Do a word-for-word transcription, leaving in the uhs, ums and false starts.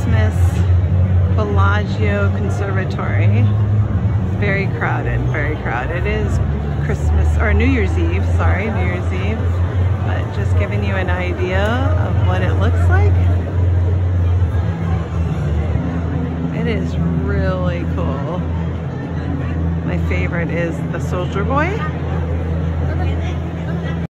Christmas Bellagio Conservatory. It's very crowded, very crowded. It is Christmas, or New Year's Eve, sorry, New Year's Eve. But just giving you an idea of what it looks like. It is really cool. My favorite is the Soldier Boy.